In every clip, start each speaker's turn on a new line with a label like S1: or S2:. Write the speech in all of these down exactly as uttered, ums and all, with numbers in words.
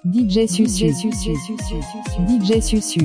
S1: D J Susu, D J Susu.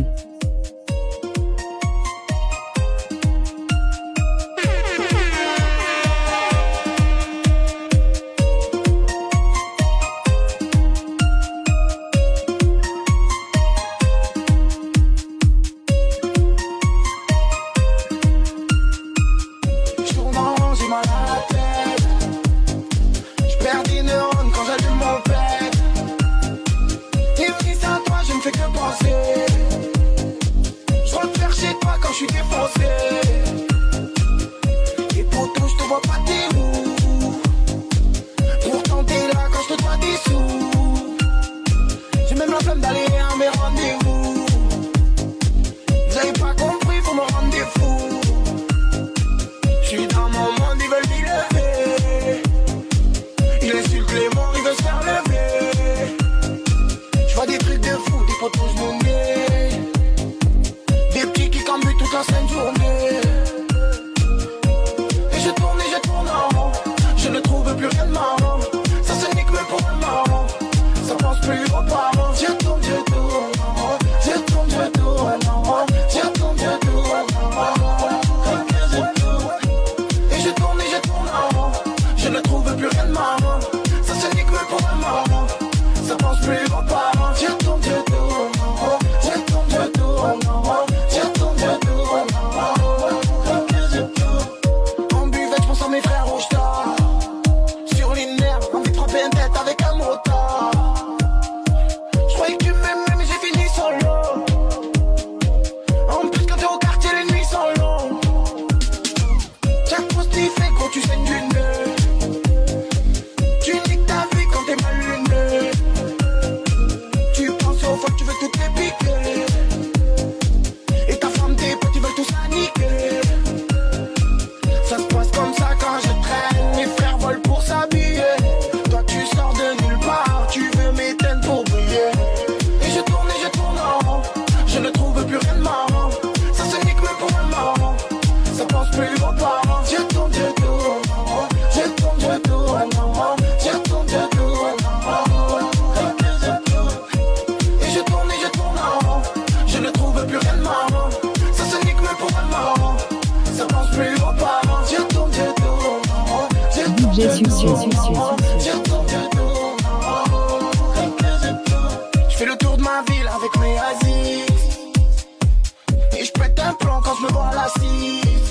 S2: Je fais le tour de ma ville avec mes Aziz et je pète un plan quand je me vois à la six.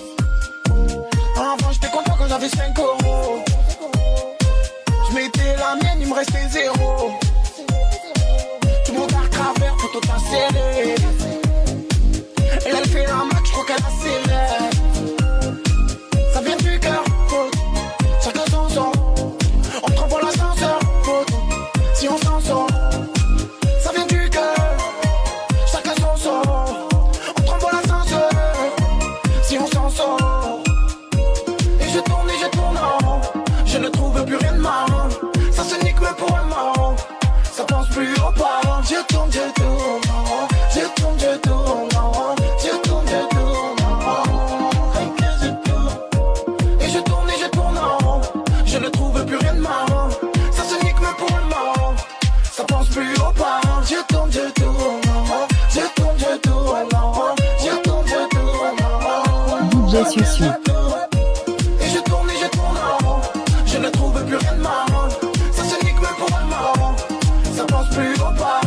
S2: Avant j'étais content quand j'avais cinq euros. Je mettais la mienne, il me restait zéro. Tout mon dark travers, photo t'as serré. Et elle fait la max, je crois qu'elle accélère. Ça vient du cœur, chacun son son. On te renvoie l'ascenseur, si on s'en sort. Ça vient du cœur, chacun son son. On te renvoie l'ascenseur, si on s'en sort. Et je tourne et je tourne en rond. Je ne trouve plus rien de marrant. Ça se nique mais pour un marrant. Ça pense plus aux parents. Je tourne, je tourne en rond. Je tourne, je tourne en rond. Je tourne, je tourne en rond. Rien que je tourne. Et je tourne et je tourne en rond. Je ne trouve plus rien de marrant. Ça se nique mais pour un marrant. Ça pense plus aux parents. Je tourne, je tourne en rond. Je tourne, je tourne en rond. Je tourne, je tourne en rond.
S1: D J Susu.
S2: Et je tourne et je tourne en rond. Je ne trouve plus rien de marrant. Ça se nique mais pour un marrant. Ça pense plus aux parents.